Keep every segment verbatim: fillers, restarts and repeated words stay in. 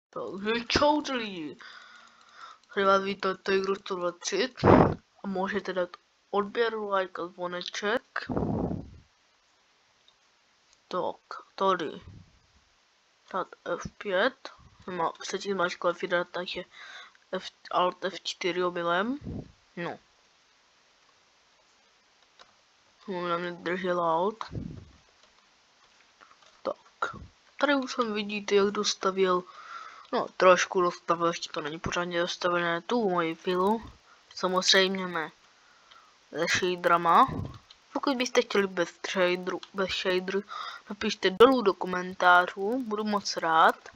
Takže čau lidi, tady vás vítá Tiger sto dvacet a můžete dát odběr, like a zvoneček. Tak, tady dát F pět, má třetí zmáčku F jedna, takže F, Alt F čtyři omylem, no. Na mě držel Alt. Tak, tady už jsem vidíte, jak dostavil. No, trošku dostavil, ještě to není pořádně dostavené, tu moji filu. Samozřejmě ne se shaderama. Pokud byste chtěli bez shaderu, bez shaderu, napište dolů do komentářů, budu moc rád.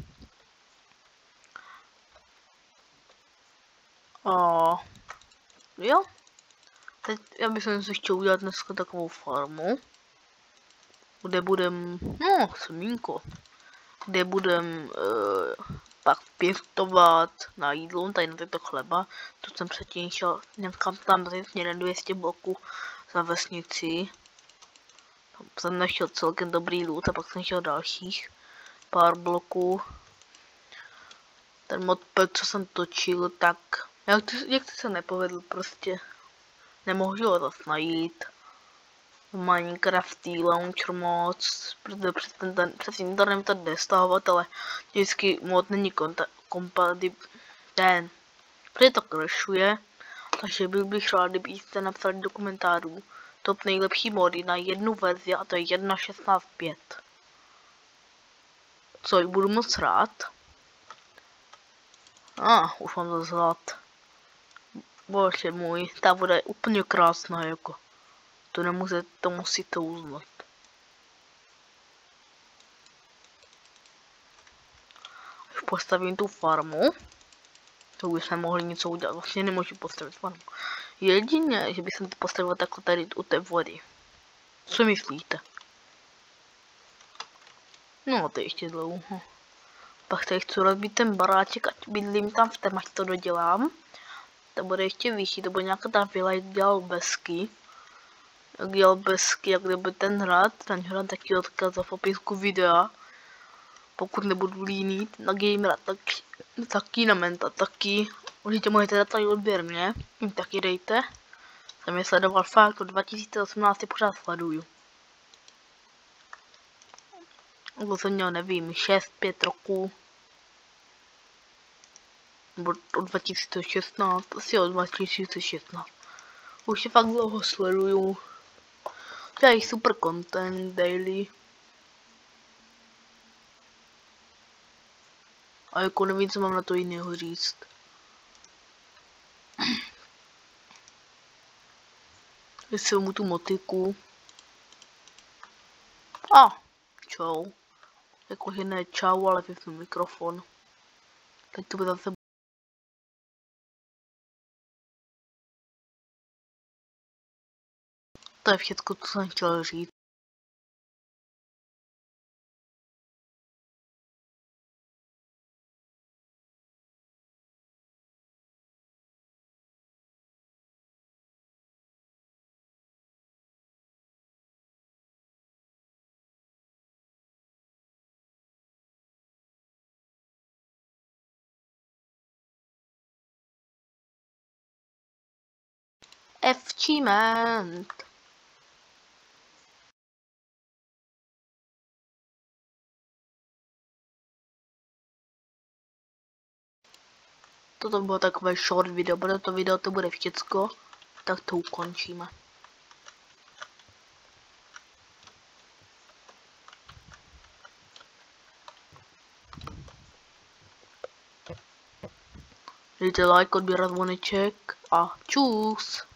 A jo, teď já bych si chtěl udělat dneska takovou farmu, kde budem, no, semínko, kde budem uh, pak pěstovat na jídlo, tady na tyto chleba. To jsem předtím šel někam tam směrem dvě stě bloků za vesnici. Tam jsem našel celkem dobrý loot a pak jsem šel dalších pár bloků. Ten modpack, co jsem točil, tak jak to, jak to se nepovedl, prostě nemohu ho zase najít. Minecraft launcher moc, protože přes, ten, ten, přes internet to jde stahovat, ale vždycky mod není kompatibilní, ten, protože to crashuje, takže byl bych rád, kdybyste napsali do komentářů top nejlepší mody na jednu verzi, a to je jedna šestnáct pět. Což budu moc rád. A, ah, už mám to zhlad. Bože můj, ta voda je úplně krásná, jako. To nemusíte, to musíte uznat. Až postavím tu farmu, to už jsme mohli něco udělat, vlastně nemůžu postavit farmu. Jedině, že bych to postavil takhle tady u té vody. Co myslíte? No, to je ještě dlouho. Pak tady chci rozbít ten baráček, ať bydlím tam v tom, ať to dodělám. To bude ještě vyšší, to bude nějaká ta vila, jak dělal Besky. Jak dělal Besky, jak kdyby ten hrad, ten hrad taky odkaz v popisku videa. Pokud nebudu líný na gamera, tak taky na menta, taky. Určitě můžete dát tady odběr mě, jim taky dejte. Jsem je sledoval fakt od dva tisíce osmnáct, pořád sleduju. To jsem měl, nevím, šest pět roků. Nebo od dva tisíce šestnáct, asi od dva tisíce šestnáct. Už je fakt dlouho sleduju. Dělají super content daily. A jako nevím, co mám na to jiného říct. Jestli mu tu motiku. A, ah, čau. Jakože ne čau, ale vypnu mikrofon. Teď to bude zase. To je všechno, co jsem chtěl říct. Achievement. Toto bylo takové short video, bude to video, to bude všecko, tak to ukončíme. Dejte like, odběr, zvoneček a čus.